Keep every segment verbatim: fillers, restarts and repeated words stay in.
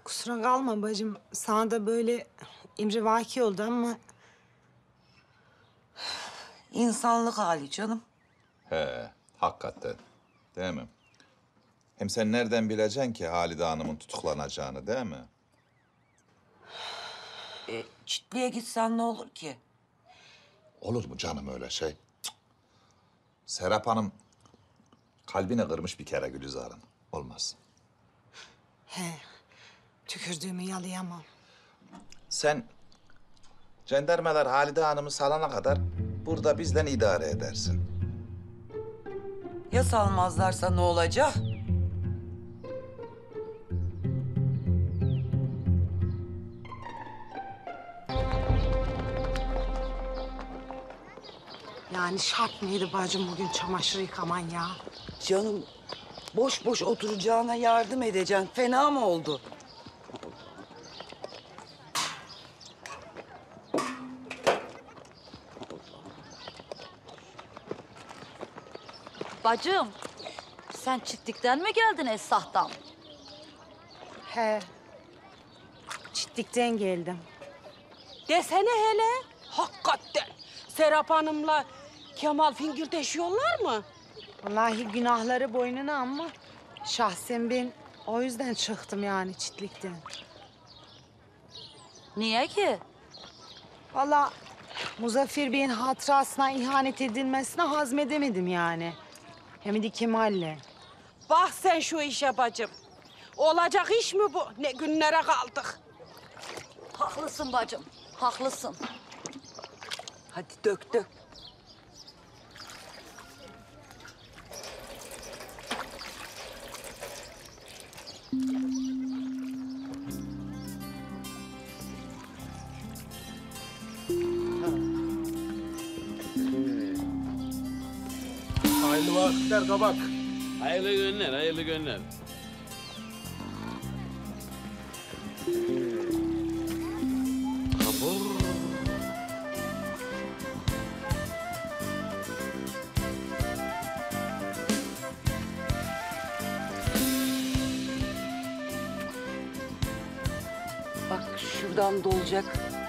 Kusura kalma bacım. Sana da böyle emrivaki oldu ama... İnsanlık hali canım. He, hakikaten. Değil mi? Hem sen nereden bileceksin ki Halide Hanım'ın tutuklanacağını, değil mi? E, çiftliğe gitsen ne olur ki? Olur mu canım öyle şey? Cık. Serap Hanım kalbine kırmış bir kere Gülizar'ın. Olmaz. He, tükürdüğümü yalayamam. Sen jandarmalar Halide Hanım'ı salana kadar burada bizden idare edersin. Ya salmazlarsa ne olacak? Yani şart mıydı bacım bugün çamaşır yıkaman ya? Canım, boş boş oturacağına yardım edeceksin. Fena mı oldu? Bacım, sen çiftlikten mi geldin Esrah'tan? He, çitlikten geldim. Desene hele. Hakikaten. Serap Hanım'la Kemal fingirdeşiyorlar mı? Vallahi günahları boynuna ama şahsen ben o yüzden çıktım yani çitlikten. Niye ki? Vallahi Muzaffer Bey'in hatırasına ihanet edilmesine hazmedemedim yani. Hem de Kemal'le. Bak sen şu işe bacım. Olacak iş mi bu? Ne günlere kaldık. Haklısın bacım, haklısın. Hadi dök dök. Hayırlı vakitler kabak. Hayırlı günler, hayırlı günler. Kabur. Bak şuradan dolacak.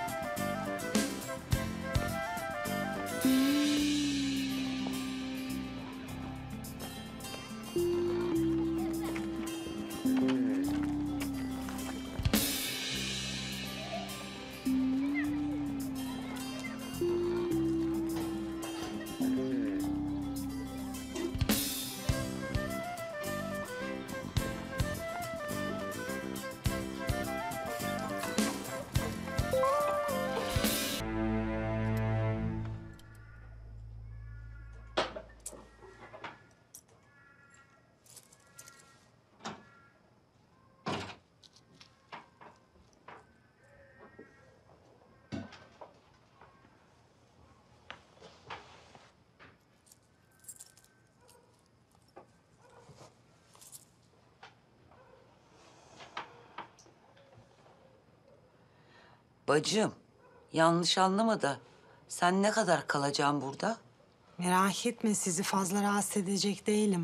Bacım, yanlış anlama da sen ne kadar kalacaksın burada? Merak etme sizi fazla rahatsız edecek değilim.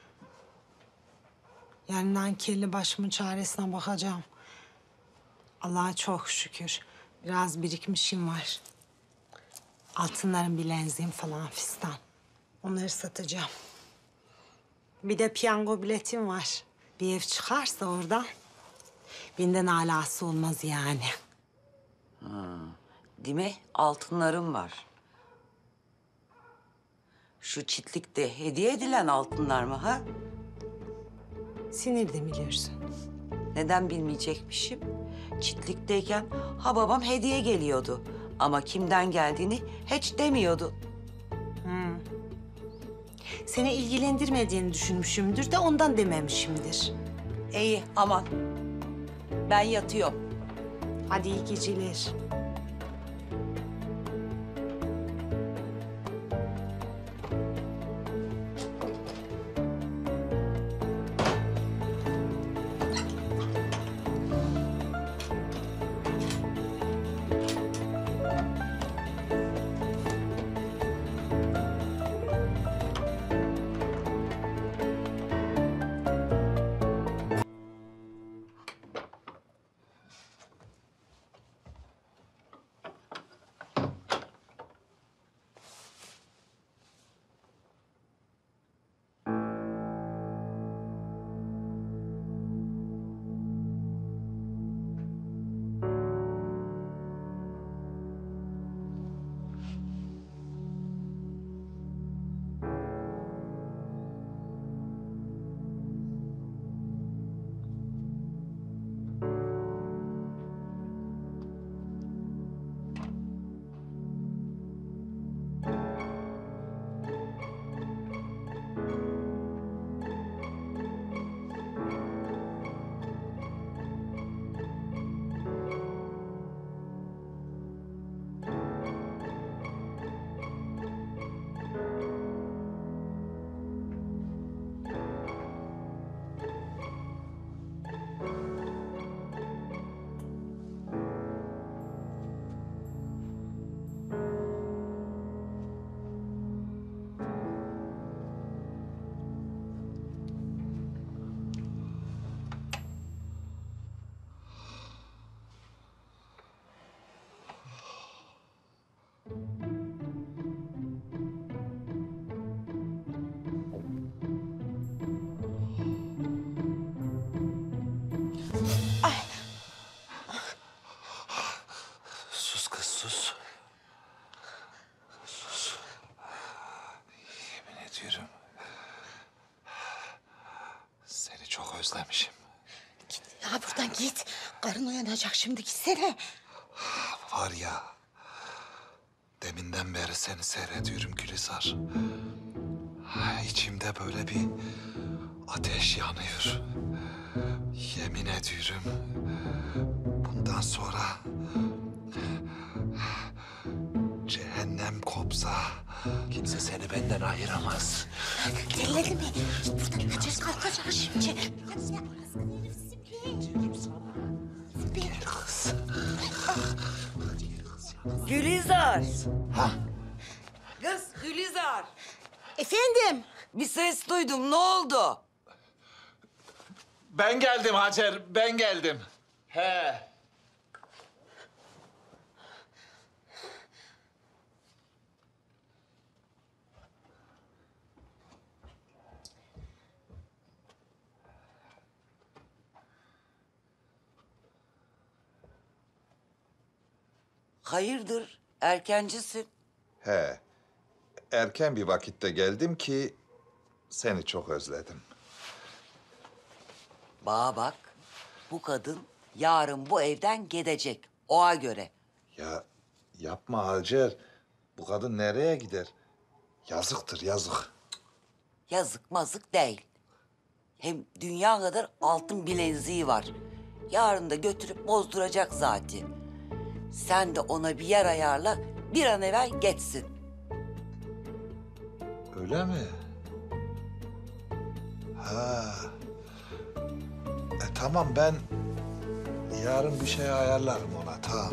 Yarından kirli başımın çaresine bakacağım. Allah'a çok şükür. Biraz birikmişim var. Altınların bileziğim falan fistan. Onları satacağım. Bir de piyango biletim var. Bir ev çıkarsa oradan benden alası olmaz yani. Değil mi? Altınlarım var. Şu çitlikte hediye edilen altınlar mı ha? Sinir de biliyorsun. Neden bilmeyecekmişim? Çitlikteyken ha babam hediye geliyordu. Ama kimden geldiğini hiç demiyordu. Seni ilgilendirmediğini düşünmüşümdür de ondan dememişimdir. İyi aman. Ben yatıyorum. Hadi iyi geceler. özlemişim. Ya buradan git. Karın uyanacak şimdi, gitsene. Var ya, deminden beri seni seyrediyorum Gülizar. Ha, İçimde böyle bir ateş yanıyor. Yemin ediyorum, bundan sonra cehennem kopsa kimse seni benden ayıramaz. Delirdin mi? Buradan kaçacağız, kalkacağız şimdi. Gel kız. Gülizar. Ha? Kız Gülizar. Efendim? Bir ses duydum. Ne oldu? Ben geldim Hacer, ben geldim. He. Hayırdır? Erkencisin. He. Erken bir vakitte geldim ki seni çok özledim. Bana bak. Bu kadın yarın bu evden gidecek. Oğa göre. Ya yapma Hacer. Bu kadın nereye gider? Yazıktır, yazık. Yazık mazık değil. Hem dünya kadar altın bileziği var. Yarın da götürüp bozduracak zaten. Sen de ona bir yer ayarla, bir an evvel geçsin. Öyle mi? Ha. E tamam, ben yarın bir şey ayarlarım ona, tamam.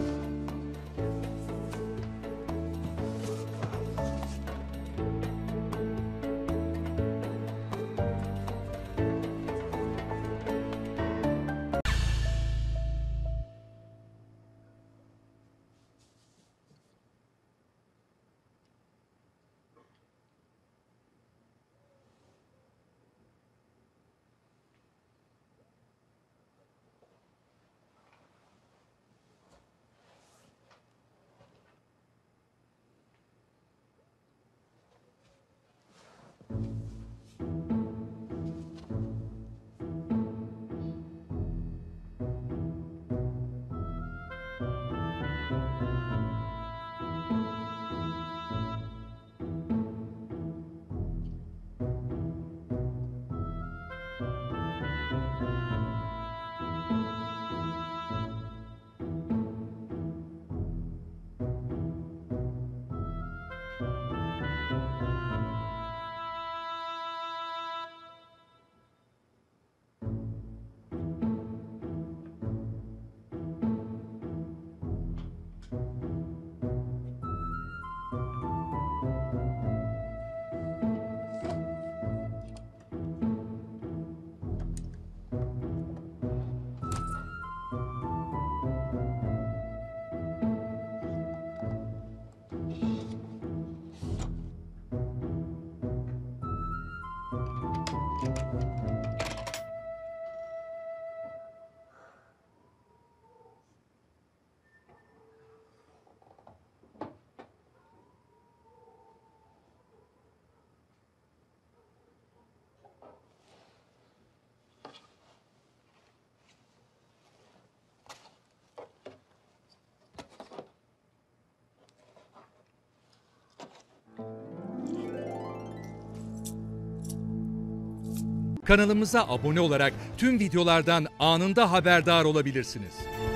Kanalımıza abone olarak tüm videolardan anında haberdar olabilirsiniz.